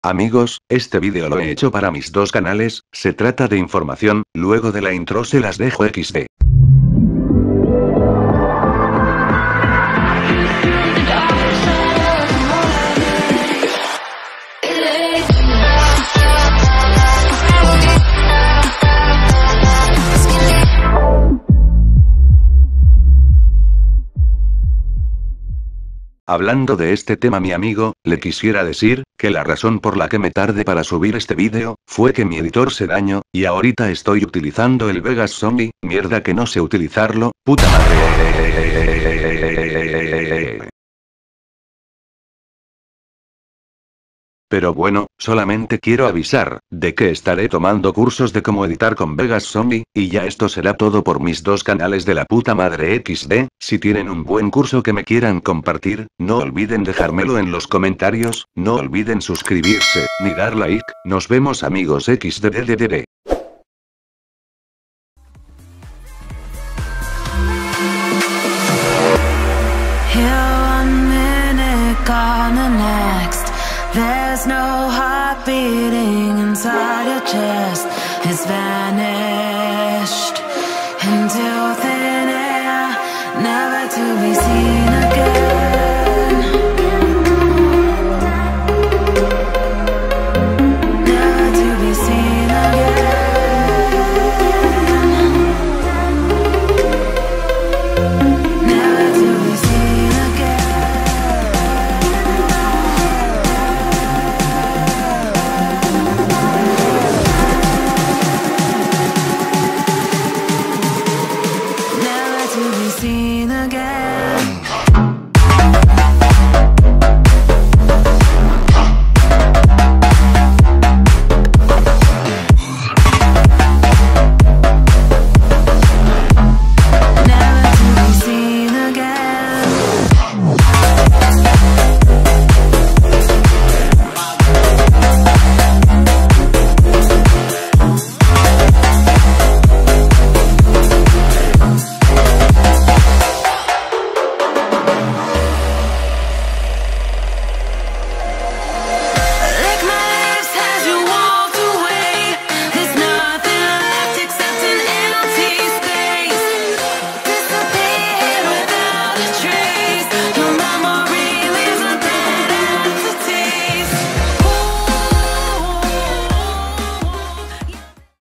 Amigos, este vídeo lo he hecho para mis dos canales, se trata de información, luego de la intro se las dejo XD. Hablando de este tema mi amigo, le quisiera decir, que la razón por la que me tardé para subir este vídeo, fue que mi editor se dañó, y ahorita estoy utilizando el Vegas Zombie, mierda que no sé utilizarlo, puta madre. Pero bueno, solamente quiero avisar, de que estaré tomando cursos de cómo editar con Vegas Zombie, y ya esto será todo por mis dos canales de la puta madre XD, si tienen un buen curso que me quieran compartir, no olviden dejármelo en los comentarios, no olviden suscribirse, ni dar like, nos vemos amigos XDDDD. There's no heart beating inside your chest. It's vanished into thin air, never to be seen again.